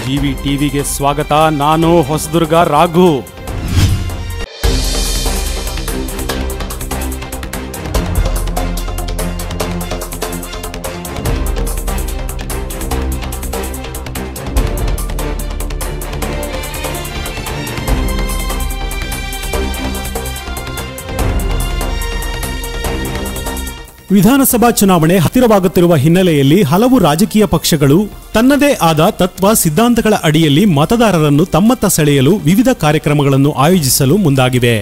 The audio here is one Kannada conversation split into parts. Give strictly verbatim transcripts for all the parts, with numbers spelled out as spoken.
ಜಿವಿ ಟಿವಿಗೆ ಸ್ವಾಗತ. ನಾನು ಹೊಸದುರ್ಗ ರಾಘು. ವಿಧಾನಸಭಾ ಚುನಾವಣೆ ಹತ್ತಿರವಾಗುತ್ತಿರುವ ಹಿನ್ನೆಲೆಯಲ್ಲಿ ಹಲವು ರಾಜಕೀಯ ಪಕ್ಷಗಳು ತನ್ನದೇ ಆದ ತತ್ವ ಸಿದ್ಧಾಂತಗಳ ಅಡಿಯಲ್ಲಿ ಮತದಾರರನ್ನು ತಮ್ಮತ್ತ ಸೆಳೆಯಲು ವಿವಿಧ ಕಾರ್ಯಕ್ರಮಗಳನ್ನು ಆಯೋಜಿಸಲು ಮುಂದಾಗಿವೆ.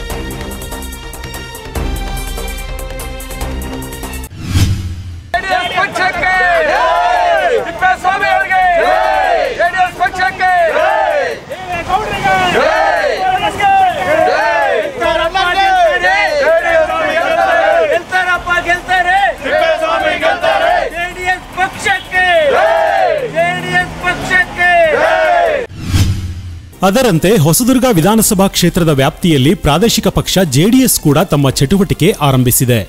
ಅದರಂತೆ ಹೊಸದುರ್ಗ ವಿಧಾನಸಭಾ ಕ್ಷೇತ್ರದ ವ್ಯಾಪ್ತಿಯಲ್ಲಿ ಪ್ರಾದೇಶಿಕ ಪಕ್ಷ ಜೆಡಿಎಸ್ ಕೂಡ ತಮ್ಮ ಚಟುವಟಿಕೆ ಆರಂಭಿಸಿದೆ.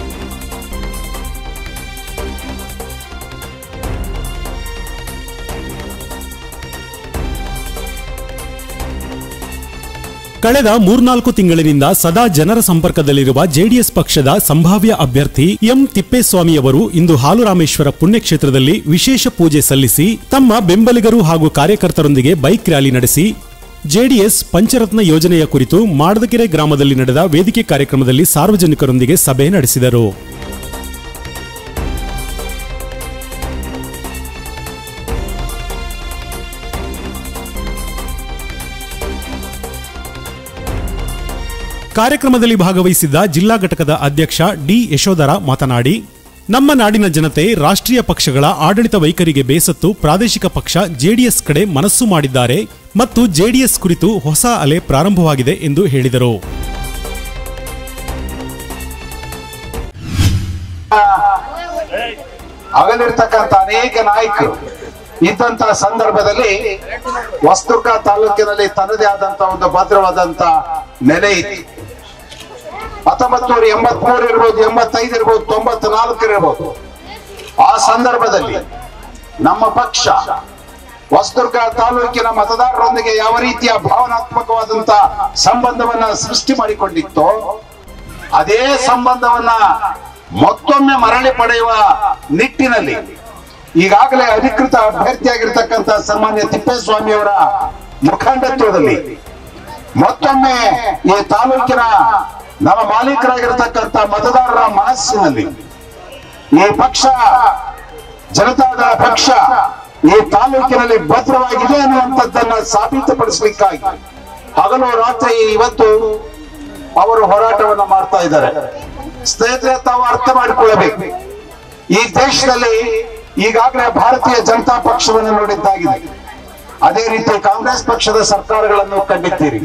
ಕಳೆದ ಮೂರ್ನಾಲ್ಕು ತಿಂಗಳಿನಿಂದ ಸದಾ ಜನರ ಸಂಪರ್ಕದಲ್ಲಿರುವ ಜೆಡಿಎಸ್ ಪಕ್ಷದ ಸಂಭಾವ್ಯ ಅಭ್ಯರ್ಥಿ ಎಂ ತಿಪ್ಪೇಸ್ವಾಮಿಯವರು ಇಂದು ಹಾಲುರಾಮೇಶ್ವರ ಪುಣ್ಯಕ್ಷೇತ್ರದಲ್ಲಿ ವಿಶೇಷ ಪೂಜೆ ಸಲ್ಲಿಸಿ ತಮ್ಮ ಬೆಂಬಲಿಗರು ಹಾಗೂ ಕಾರ್ಯಕರ್ತರೊಂದಿಗೆ ಬೈಕ್ ರ್ಯಾಲಿ ನಡೆಸಿ ಜೆಡಿಎಸ್ ಪಂಚರತ್ನ ಯೋಜನೆಯ ಕುರಿತು ಮಾಡದಕೆರೆ ಗ್ರಾಮದಲ್ಲಿ ನಡೆದ ವೇದಿಕೆ ಕಾರ್ಯಕ್ರಮದಲ್ಲಿ ಸಾರ್ವಜನಿಕರೊಂದಿಗೆ ಸಭೆ ನಡೆಸಿದರು. ಕಾರ್ಯಕ್ರಮದಲ್ಲಿ ಭಾಗವಹಿಸಿದ್ದ ಜಿಲ್ಲಾ ಘಟಕದ ಅಧ್ಯಕ್ಷ ಡಿ ಯಶೋಧರ ಮಾತನಾಡಿ, ನಮ್ಮ ನಾಡಿನ ಜನತೆ ರಾಷ್ಟ್ರೀಯ ಪಕ್ಷಗಳ ಆಡಳಿತ ವೈಖರಿಗೆ ಬೇಸತ್ತು ಪ್ರಾದೇಶಿಕ ಪಕ್ಷ ಜೆಡಿಎಸ್ ಕಡೆ ಮನಸ್ಸು ಮಾಡಿದ್ದಾರೆ ಮತ್ತು ಜೆಡಿಎಸ್ ಕುರಿತು ಹೊಸ ಅಲೆ ಪ್ರಾರಂಭವಾಗಿದೆ ಎಂದು ಹೇಳಿದರು. ಆಗಲಿರ್ತಕ್ಕಂಥ ಅನೇಕ ನಾಯಕರು ಇದ್ದಂತಹ ಸಂದರ್ಭದಲ್ಲಿ ಹೊಸದುರ್ಗ ತಾಲೂಕಿನಲ್ಲಿ ತನ್ನದೇ ಆದಂತಹ ಒಂದು ಭದ್ರವಾದಂತ ನೆಲೆ ಇತ್ತು. ಹತ್ತೊಂಬತ್ ನೂರ ಎಂಬತ್ ಮೂರು ಇರ್ಬೋದು, ಎಂಬತ್ತೈದು ಇರ್ಬೋದು, ತೊಂಬತ್ ನಾಲ್ಕು ಇರ್ಬೋದು. ಆ ಸಂದರ್ಭದಲ್ಲಿ ನಮ್ಮ ಪಕ್ಷ ಹೊಸದುರ್ಗ ತಾಲೂಕಿನ ಮತದಾರರೊಂದಿಗೆ ಯಾವ ರೀತಿಯ ಭಾವನಾತ್ಮಕವಾದಂತ ಸಂಬಂಧವನ್ನ ಸೃಷ್ಟಿ ಮಾಡಿಕೊಂಡಿತ್ತೋ ಅದೇ ಸಂಬಂಧವನ್ನ ಮತ್ತೊಮ್ಮೆ ಮರಳಿ ಪಡೆಯುವ ನಿಟ್ಟಿನಲ್ಲಿ ಈಗಾಗಲೇ ಅಧಿಕೃತ ಅಭ್ಯರ್ಥಿಯಾಗಿರ್ತಕ್ಕಂಥ ಸನ್ಮಾನ್ಯ ತಿಪ್ಪೇಸ್ವಾಮಿಯವರ ಮುಖಂಡತ್ವದಲ್ಲಿ ಮತ್ತೊಮ್ಮೆ ಈ ತಾಲೂಕಿನ ನಮ್ಮ ಮಾಲೀಕರಾಗಿರ್ತಕ್ಕಂಥ ಮತದಾರರ ಮನಸ್ಸಿನಲ್ಲಿ ಈ ಪಕ್ಷ ಜನತಾದಳ ಪಕ್ಷ ಈ ತಾಲೂಕಿನಲ್ಲಿ ಭದ್ರವಾಗಿದೆ ಅನ್ನುವಂಥದ್ದನ್ನ ಸಾಬೀತುಪಡಿಸಲಿಕ್ಕಾಗಿ ಹಗಲು ರಾತ್ರಿ ಇವತ್ತು ಅವರು ಹೋರಾಟವನ್ನ ಮಾಡ್ತಾ ಇದ್ದಾರೆ. ಸ್ನೇಹಿತರೆ, ತಾವು ಅರ್ಥ ಮಾಡಿಕೊಳ್ಳಬೇಕು, ಈ ದೇಶದಲ್ಲಿ ಈಗಾಗಲೇ ಭಾರತೀಯ ಜನತಾ ಪಕ್ಷವನ್ನು ನೋಡಿದ್ದಾಗಿದೆ, ಅದೇ ರೀತಿ ಕಾಂಗ್ರೆಸ್ ಪಕ್ಷದ ಸರ್ಕಾರಗಳನ್ನು ಕಂಡಿದ್ದೀರಿ.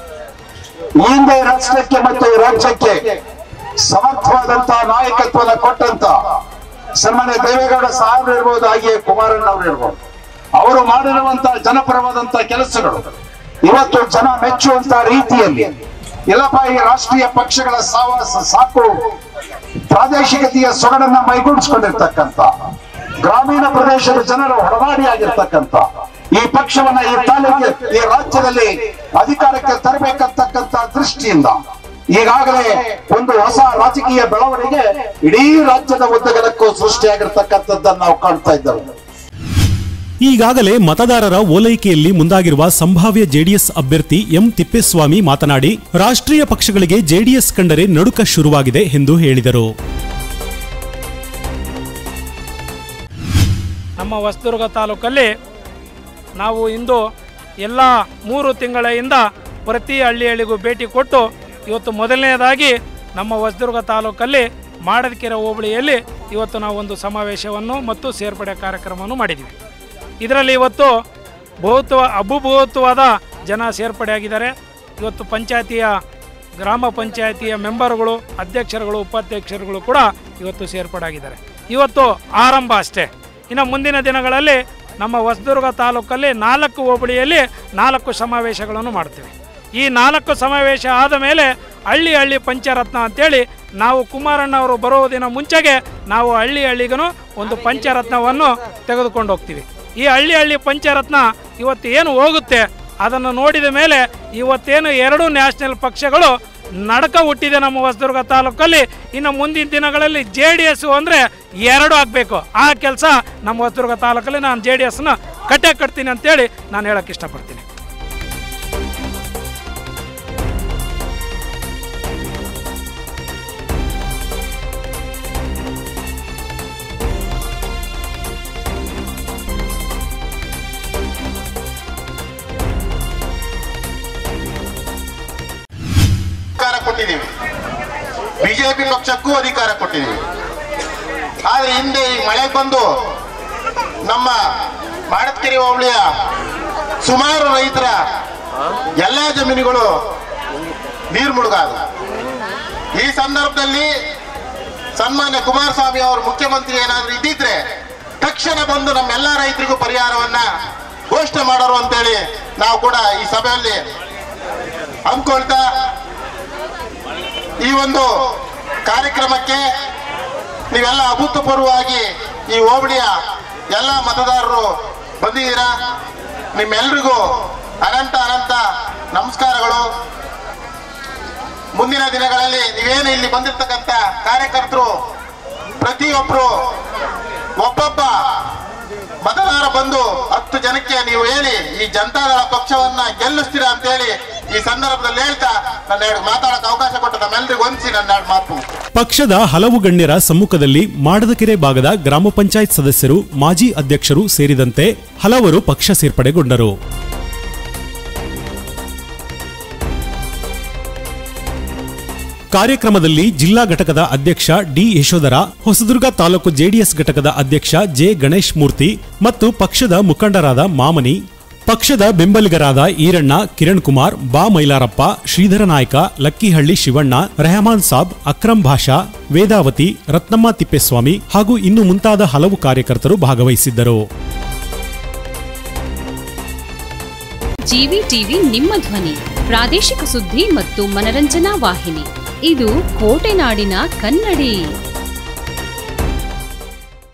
ಹಿಂದೆ ರಾಷ್ಟ್ರಕ್ಕೆ ಮತ್ತು ರಾಜ್ಯಕ್ಕೆ ಸಮರ್ಥವಾದಂತಹ ನಾಯಕತ್ವನ ಕೊಟ್ಟಂತ ಸನ್ಮಾನ್ಯ ದೇವೇಗೌಡ ಸಾಹೇಬರು ಇರ್ಬೋದು, ಹಾಗೆಯೇ ಕುಮಾರಣ್ಣ ಅವರು ಇರ್ಬೋದು, ಅವರು ಮಾಡಿರುವಂತಹ ಜನಪರವಾದಂತಹ ಕೆಲಸಗಳು ಇವತ್ತು ಜನ ಮೆಚ್ಚುವಂತ ರೀತಿಯಲ್ಲಿ ಇಲ್ಲಪ್ಪ ಈ ರಾಷ್ಟ್ರೀಯ ಪಕ್ಷಗಳ ಸಾವಾಸ ಸಾಕು, ಪ್ರಾದೇಶಿಕತೆಯ ಸೊಗಡನ್ನ ಮೈಗೂಡಿಸಿಕೊಂಡಿರ್ತಕ್ಕಂಥ ಗ್ರಾಮೀಣ ಪ್ರದೇಶದ ಜನರ ಹೊರವಾಡಿಯಾಗಿರ್ತಕ್ಕಂಥ ಈ ಪಕ್ಷವನ್ನ ಈ ತಾಲೂಕಿಗೆ ಈ ರಾಜ್ಯದಲ್ಲಿ ಅಧಿಕಾರಕ್ಕೆ ತರಬೇಕಂತಕ್ಕಂಥ ದೃಷ್ಟಿಯಿಂದ ಈಗಾಗಲೇ ಒಂದು ಹೊಸ ರಾಜಕೀಯ ಬೆಳವಣಿಗೆ ಇಡೀ ರಾಜ್ಯದ ಉದ್ದಗಲಕ್ಕೂ ಸೃಷ್ಟಿಯಾಗಿರ್ತಕ್ಕಂಥದ್ದನ್ನು ನಾವು ಕಾಣ್ತಾ ಇದ್ದೇವೆ. ಈಗಾಗಲೇ ಮತದಾರರ ಓಲೈಕೆಯಲ್ಲಿ ಮುಂದಾಗಿರುವ ಸಂಭಾವ್ಯ ಜೆಡಿಎಸ್ ಅಭ್ಯರ್ಥಿ ಎಂ ತಿಪ್ಪೇಸ್ವಾಮಿ ಮಾತನಾಡಿ, ರಾಷ್ಟ್ರೀಯ ಪಕ್ಷಗಳಿಗೆ ಜೆಡಿಎಸ್ ಕಂಡರೆ ನಡುಕ ಶುರುವಾಗಿದೆ ಎಂದು ಹೇಳಿದರು. ನಮ್ಮ ಹೊಸದುರ್ಗ ತಾಲೂಕಲ್ಲಿ ನಾವು ಇಂದು ಎಲ್ಲ ಮೂರು ತಿಂಗಳಿಂದ ಪ್ರತಿ ಹಳ್ಳಿ ಹಳ್ಳಿಗೂ ಭೇಟಿ ಕೊಟ್ಟು ಇವತ್ತು ಮೊದಲನೇದಾಗಿ ನಮ್ಮ ಹೊಸದುರ್ಗ ತಾಲೂಕಲ್ಲಿ ಮಾಡದಕೆರೆ ಹೋಬಳಿಯಲ್ಲಿ ಇವತ್ತು ನಾವು ಒಂದು ಸಮಾವೇಶವನ್ನು ಮತ್ತು ಸೇರ್ಪಡೆ ಕಾರ್ಯಕ್ರಮವನ್ನು ಮಾಡಿದ್ದೀವಿ. ಇದರಲ್ಲಿ ಇವತ್ತು ಬಹುತ್ವ ಅಭೂತವಾದ ಜನ ಸೇರ್ಪಡೆಯಾಗಿದ್ದಾರೆ. ಇವತ್ತು ಪಂಚಾಯತಿಯ ಗ್ರಾಮ ಪಂಚಾಯತಿಯ ಮೆಂಬರ್ಗಳು, ಅಧ್ಯಕ್ಷರುಗಳು, ಉಪಾಧ್ಯಕ್ಷರುಗಳು ಕೂಡ ಇವತ್ತು ಸೇರ್ಪಡೆಯಾಗಿದ್ದಾರೆ. ಇವತ್ತು ಆರಂಭ ಅಷ್ಟೇ. ಇನ್ನು ಮುಂದಿನ ದಿನಗಳಲ್ಲಿ ನಮ್ಮ ಹೊಸದುರ್ಗ ತಾಲೂಕಲ್ಲಿ ನಾಲ್ಕು ಹೋಬಳಿಯಲ್ಲಿ ನಾಲ್ಕು ಸಮಾವೇಶಗಳನ್ನು ಮಾಡ್ತೀವಿ. ಈ ನಾಲ್ಕು ಸಮಾವೇಶ ಆದ ಮೇಲೆ ಹಳ್ಳಿ ಹಳ್ಳಿ ಪಂಚರತ್ನ ಅಂತೇಳಿ ನಾವು ಕುಮಾರಣ್ಣ ಅವರು ಬರೋ ದಿನ ಮುಂಚೆಗೆ ನಾವು ಹಳ್ಳಿ ಹಳ್ಳಿಗೂ ಒಂದು ಪಂಚರತ್ನವನ್ನು ತೆಗೆದುಕೊಂಡು ಹೋಗ್ತೀವಿ. ಈ ಹಳ್ಳಿ ಹಳ್ಳಿ ಪಂಚರತ್ನ ಇವತ್ತು ಏನು ಹೋಗುತ್ತೆ ಅದನ್ನು ನೋಡಿದ ಮೇಲೆ ಇವತ್ತೇನು ಎರಡು ನ್ಯಾಷನಲ್ ಪಕ್ಷಗಳು ನಡಕ ಹುಟ್ಟಿದೆ ನಮ್ಮ ಹೊಸದುರ್ಗ ತಾಲೂಕಲ್ಲಿ. ಇನ್ನು ಮುಂದಿನ ದಿನಗಳಲ್ಲಿ ಜೆ ಡಿ ಎಸ್ ಅಂದರೆ ಎರಡು ಆಗಬೇಕು. ಆ ಕೆಲಸ ನಮ್ಮ ಹೊಸದುರ್ಗ ತಾಲೂಕಲ್ಲಿ ನಾನು ಜೆ ಡಿ ಎಸ್ನ ಕಟ್ಟೆ ಕಟ್ತೀನಿ ಅಂತೇಳಿ ನಾನು ಹೇಳೋಕ್ಕೆ ಇಷ್ಟಪಡ್ತೀನಿ. ಕೊಟ್ಟಿದ್ದೀವಿ, ಬಿಜೆಪಿ ಪಕ್ಷಕ್ಕೂ ಅಧಿಕಾರ ಕೊಟ್ಟಿದ್ದೀವಿ. ಆದ್ರೆ ಹಿಂದೆ ಈ ಮಳೆ ಬಂದು ನಮ್ಮ ಮಾಡತ್ಕೆರೆ ಹೋಬಳಿಯ ಸುಮಾರು ರೈತರ ಎಲ್ಲಾ ಜಮೀನುಗಳು ನೀರು ಮುಳುಗಾದ. ಈ ಸಂದರ್ಭದಲ್ಲಿ ಸನ್ಮಾನ್ಯ ಕುಮಾರಸ್ವಾಮಿ ಅವರು ಮುಖ್ಯಮಂತ್ರಿ ಏನಾದ್ರೂ ಇದ್ದಿದ್ರೆ ತಕ್ಷಣ ಬಂದು ನಮ್ಮೆಲ್ಲಾ ರೈತರಿಗೂ ಪರಿಹಾರವನ್ನ ಘೋಷಣೆ ಮಾಡೋರು ಅಂತೇಳಿ ನಾವು ಕೂಡ ಈ ಸಭೆಯಲ್ಲಿ ಅಂದ್ಕೊಳ್ತಾ ಈ ಒಂದು ಕಾರ್ಯಕ್ರಮಕ್ಕೆ ನೀವೆಲ್ಲ ಅಭೂತಪೂರ್ವವಾಗಿ ಈ ಹೋಬಳಿಯ ಎಲ್ಲ ಮತದಾರರು ಬಂದಿದ್ದೀರಾ. ನಿಮ್ಮೆಲ್ರಿಗೂ ಅನಂತ ಅನಂತ ನಮಸ್ಕಾರಗಳು. ಮುಂದಿನ ದಿನಗಳಲ್ಲಿ ನೀವೇನು ಇಲ್ಲಿ ಬಂದಿರ್ತಕ್ಕಂಥ ಕಾರ್ಯಕರ್ತರು ಪ್ರತಿಯೊಬ್ಬರು ಒಬ್ಬೊಬ್ಬ ಮತದಾರ ಬಂದು ಹತ್ತು ಜನಕ್ಕೆ ನೀವು ಹೇಳಿ ಈ ಜನತಾದಳ ಪಕ್ಷವನ್ನ ಗೆಲ್ಲಿಸ್ತೀರಾ ಅಂತೇಳಿ ಈ ಸಂದರ್ಭದಲ್ಲಿ ಹೇಳ್ತಾ ನನ್ನ ಎರಡು ಮಾತಾಡಕ್ಕೆ ಅವಕಾಶ ಕೊಟ್ಟ ನಮ್ಮೆಲ್ಲರಿಗೂ ಹೊಂದಿಸಿ ನನ್ನ ಎರಡು ಮಾತು. ಪಕ್ಷದ ಹಲವು ಗಣ್ಯರ ಸಮ್ಮುಖದಲ್ಲಿ ಮಾಡದಕೆರೆ ಭಾಗದ ಗ್ರಾಮ ಪಂಚಾಯತ್ ಸದಸ್ಯರು, ಮಾಜಿ ಅಧ್ಯಕ್ಷರು ಸೇರಿದಂತೆ ಹಲವರು ಪಕ್ಷ ಸೇರ್ಪಡೆಗೊಂಡರು. ಕಾರ್ಯಕ್ರಮದಲ್ಲಿ ಜಿಲ್ಲಾ ಘಟಕದ ಅಧ್ಯಕ್ಷ ಡಿ ಯಶೋಧರ, ಹೊಸದುರ್ಗ ತಾಲೂಕು ಜೆಡಿಎಸ್ ಘಟಕದ ಅಧ್ಯಕ್ಷ ಜೆ ಗಣೇಶ್ ಮೂರ್ತಿ ಮತ್ತು ಪಕ್ಷದ ಮುಖಂಡರಾದ ಮಾಮನಿ, ಪಕ್ಷದ ಬೆಂಬಲಿಗರಾದ ಈರಣ್ಣ, ಕಿರಣ್ ಕುಮಾರ್, ಬಾ ಮೈಲಾರಪ್ಪ, ಶ್ರೀಧರ ನಾಯ್ಕ, ಲಕ್ಕಿಹಳ್ಳಿ ಶಿವಣ್ಣ, ರೆಹಮಾನ್ ಸಾಬ್, ಅಕ್ರಮ್ ಭಾಷಾ, ವೇದಾವತಿ, ರತ್ನಮ್ಮ ತಿಪ್ಪೇಸ್ವಾಮಿ ಹಾಗೂ ಇನ್ನು ಮುಂತಾದ ಹಲವು ಕಾರ್ಯಕರ್ತರು ಭಾಗವಹಿಸಿದ್ದರು. ಜಿವಿ ಟಿವಿ ನಿಮ್ಮ ಧ್ವನಿ, ಪ್ರಾದೇಶಿಕ ಸುದ್ದಿ ಮತ್ತು ಮನರಂಜನಾ ವಾಹಿನಿ. ಇದು ಕೋಟೆನಾಡಿನ ಕನ್ನಡಿ.